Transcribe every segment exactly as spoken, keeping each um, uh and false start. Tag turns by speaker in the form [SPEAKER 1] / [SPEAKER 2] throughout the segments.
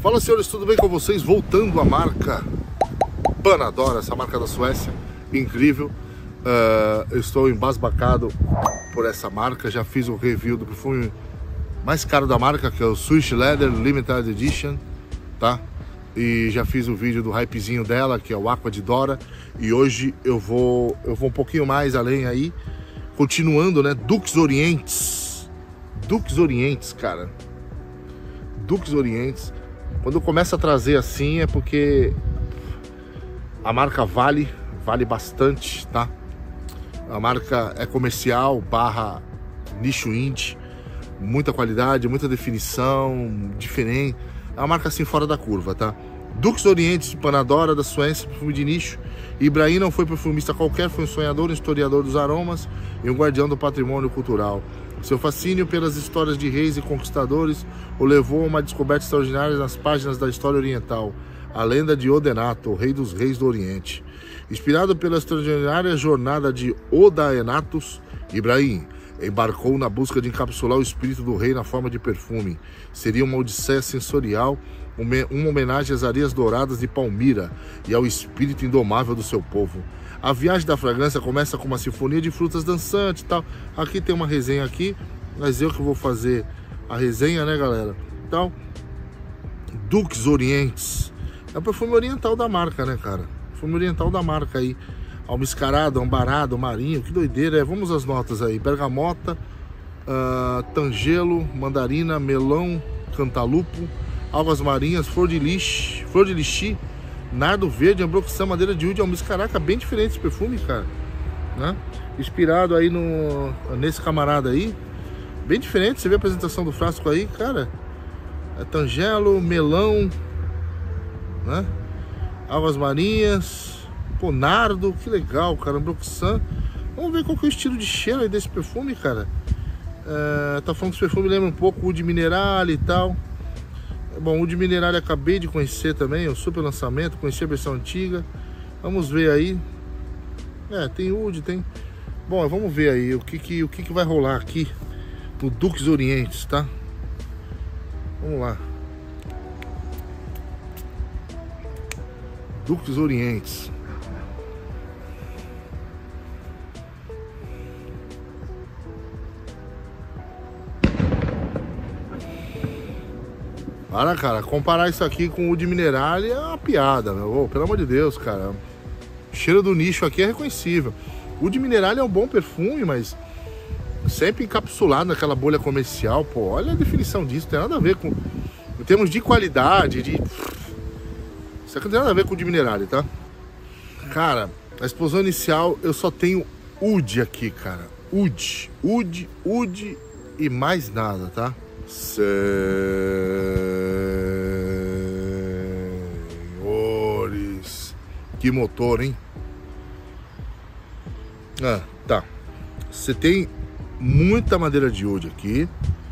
[SPEAKER 1] Fala, senhores, tudo bem com vocês? Voltando à marca Panadora, essa marca da Suécia, incrível. Uh, eu estou embasbacado por essa marca. Já fiz o review do perfume mais caro da marca, que é o Swiss Leather Limited Edition, tá? E já fiz o vídeo do hypezinho dela, que é o Aqua de Dora. E hoje eu vou, eu vou um pouquinho mais além aí, continuando, né? Dux Orientes. Dux Orientes, cara. Dux Orientes. Quando eu começo a trazer assim é porque a marca vale, vale bastante, tá? A marca é comercial, barra nicho indie, muita qualidade, muita definição, diferente. É uma marca assim fora da curva, tá? Dux Orientes de Panadora, da Suécia, perfume de nicho. Ibrahim não foi perfumista qualquer, foi um sonhador, um historiador dos aromas e um guardião do patrimônio cultural. Seu fascínio pelas histórias de reis e conquistadores o levou a uma descoberta extraordinária nas páginas da história oriental, a lenda de Odenato, o rei dos reis do Oriente. Inspirado pela extraordinária jornada de Odaenatus, Ibrahim embarcou na busca de encapsular o espírito do rei na forma de perfume. Seria uma odisseia sensorial, uma homenagem às areias douradas de Palmira e ao espírito indomável do seu povo. A viagem da fragrância começa com uma sinfonia de frutas dançantes e tal. Aqui tem uma resenha aqui, mas eu que vou fazer a resenha, né, galera? Então, Dux Orientes é o perfume oriental da marca, né, cara? Perfume oriental da marca aí. Almiscarado, ambarado, marinho, que doideira. É, vamos às notas aí. Bergamota, uh, tangelo, mandarina, melão, cantalupo, algas marinhas, flor de lixi, flor de lixi, nardo verde, ambroxan, madeira de úde, almiscaraca. Bem diferente esse perfume, cara, né? Inspirado aí no, nesse camarada aí. Bem diferente, você vê a apresentação do frasco aí, cara. É tangelo, melão, né? Algas marinhas, pô, nardo, que legal, cara, ambroxan. Vamos ver qual que é o estilo de cheiro aí desse perfume, cara. É, tá falando que esse perfume lembra um pouco o de Minerale e tal. Bom, o de Minerale acabei de conhecer também, o super lançamento, conheci a versão antiga. Vamos ver aí. É, tem Oud, tem... Bom, vamos ver aí o que que, o que que vai rolar aqui no Dux Orientes, tá? Vamos lá. Dux Orientes. Para, cara, comparar isso aqui com o de Minerale é uma piada, meu. Oh, pelo amor de Deus, cara. O cheiro do nicho aqui é reconhecível. O de Minerale é um bom perfume, mas sempre encapsulado naquela bolha comercial. Pô, olha a definição disso. Tem nada a ver com... Em termos de qualidade, de... Isso aqui não tem nada a ver com o de Minerale, tá? Cara, a explosão inicial eu só tenho Oud aqui, cara. Oud, Oud, Oud e mais nada, tá? Senhores, que motor, hein? Ah, tá. Você tem muita madeira de oud aqui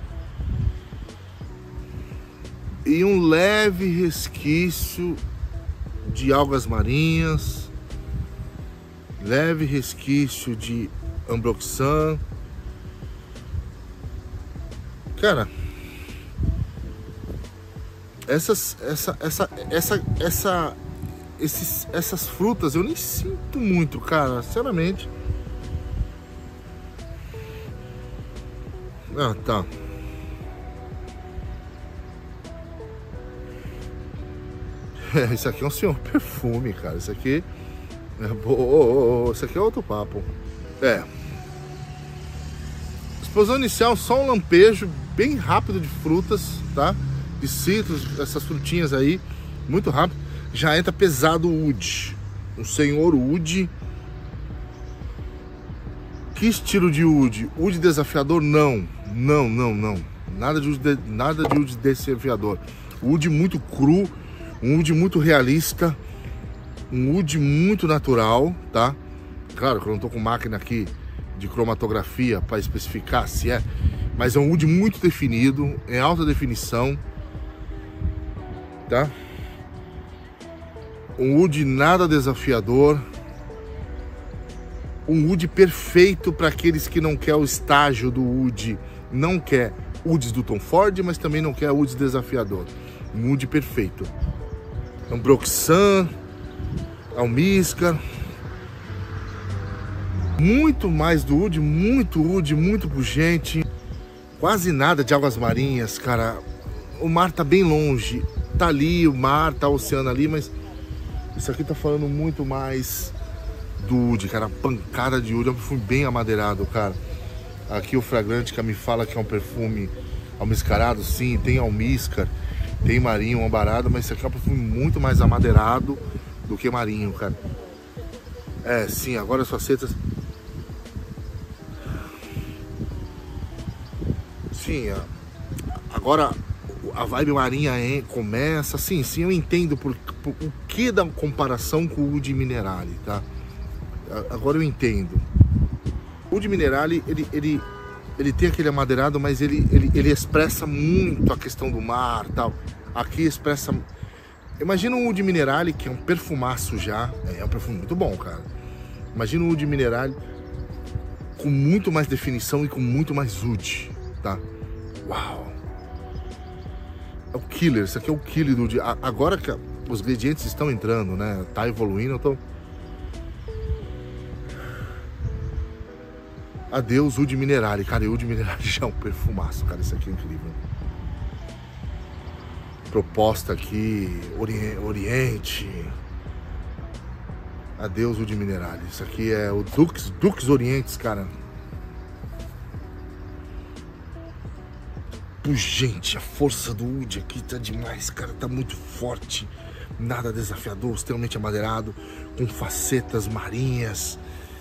[SPEAKER 1] e um leve resquício de algas marinhas, leve resquício de ambroxan. Cara, essas, essa, essa, essa, essa, esses, essas frutas eu nem sinto muito, cara, sinceramente. Ah, tá. É, isso aqui é um senhor perfume, cara. Isso aqui é boa. Isso aqui é outro papo. É. Explosão inicial, só um lampejo bem rápido de frutas, tá? De citros, essas frutinhas aí, muito rápido. Já entra pesado o Oud, o senhor Oud. Que estilo de Oud? Oud desafiador? Não, não, não, não. Nada de Oud, de, nada de Oud desafiador. Oud muito cru, um Oud muito realista, um Oud muito natural, tá? Claro que eu não tô com máquina aqui de cromatografia para especificar se é, mas é um Oud muito definido, em alta definição, tá? Um Oud nada desafiador, um Oud perfeito para aqueles que não quer o estágio do Oud, não quer Ouds do Tom Ford, mas também não quer Ouds desafiador. Um Oud perfeito. Ambroxan, almíscar. Muito mais do Oud, muito Oud, muito pungente. Quase nada de águas marinhas, cara. O mar tá bem longe. Tá ali o mar, tá o oceano ali, mas isso aqui tá falando muito mais do Oud, cara. Pancada de Oud, é um perfume bem amadeirado, cara. Aqui o fragrante que me fala que é um perfume almiscarado, sim, tem almíscar, tem marinho, ambarado, mas esse aqui é um perfume muito mais amadeirado do que marinho, cara. É, sim, agora as facetas... Sim, agora a vibe marinha é, começa, sim, sim, eu entendo por, por, o que da comparação com o Oud Minerale, tá? Agora eu entendo. O Oud Minerale, ele, ele, ele tem aquele amadeirado, mas ele, ele, ele expressa muito a questão do mar, tal. Aqui expressa... Imagina um Oud Minerale, que é um perfumaço já, é um perfume muito bom, cara. Imagina um Oud Minerale com muito mais definição e com muito mais Oud, tá? Uau! É o killer, isso aqui é o killer do Oud. Agora que os ingredientes estão entrando, né? Tá evoluindo, eu tô... Adeus, Oud Minerale. Cara, Oud Minerale já é um perfumaço, cara. Isso aqui é incrível. Proposta aqui, ori Oriente. Adeus, Oud Minerale. Isso aqui é o Dux, Dux Orientes, cara. Pungente, a força do Oud aqui tá demais, cara. Tá muito forte. Nada desafiador, extremamente amadeirado, com facetas marinhas.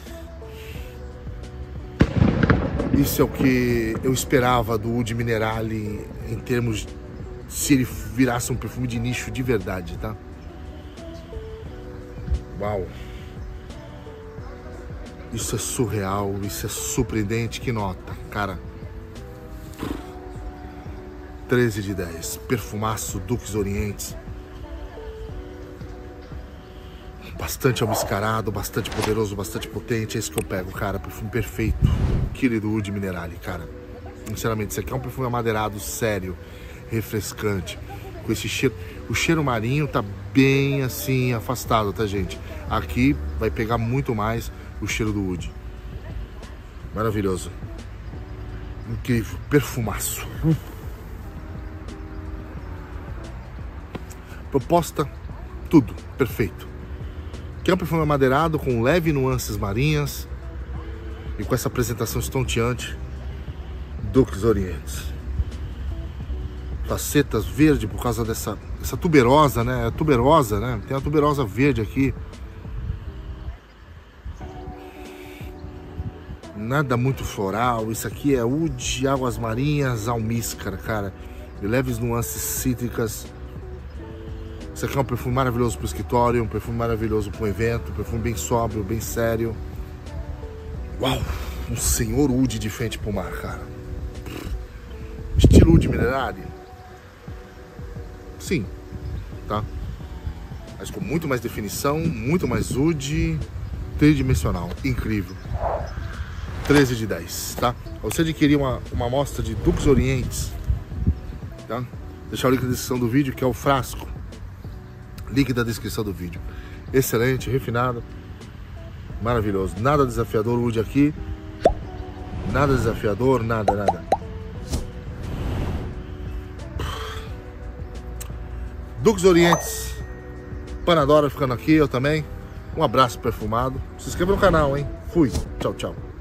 [SPEAKER 1] Isso é o que eu esperava do Oud Minerale em termos, se ele virasse um perfume de nicho de verdade, tá? Uau! Isso é surreal, isso é surpreendente, que nota, cara. treze de dez, perfumaço Dux Orientes. Bastante almiscarado, bastante poderoso, bastante potente. É isso que eu pego, cara. Perfume perfeito. Querido Oud Minerale, cara. Sinceramente, isso aqui é um perfume amadeirado, sério, refrescante. Com esse cheiro. O cheiro marinho tá bem assim, afastado, tá, gente? Aqui vai pegar muito mais o cheiro do Oud. Maravilhoso. Incrível. Perfumaço. Proposta, tudo. Perfeito. Que é um perfume amadeirado com leve nuances marinhas e com essa apresentação estonteante. Dux Orientes. Facetas verde por causa dessa essa tuberosa, né? Tuberosa, né? Tem a tuberosa verde aqui. Nada muito floral. Isso aqui é Oud, águas marinhas, almíscar, cara. E leves nuances cítricas. Isso aqui é um perfume maravilhoso para o escritório, um perfume maravilhoso para um evento, um perfume bem sóbrio, bem sério. Uau! Um senhor Oud de frente para o mar, cara. Estilo Oud Minerale? Sim, tá? Mas com muito mais definição, muito mais Oud, tridimensional, incrível. treze de dez, tá? Você adquirir uma, uma amostra de Dux Orientes, tá? Deixar o link na descrição do vídeo, que é o frasco. Link da descrição do vídeo. Excelente, refinado, maravilhoso. Nada desafiador Oud aqui. Nada desafiador, nada, nada. Dux Orientes, Panadora ficando aqui, eu também. Um abraço perfumado. Se inscreva no canal, hein? Fui. Tchau, tchau.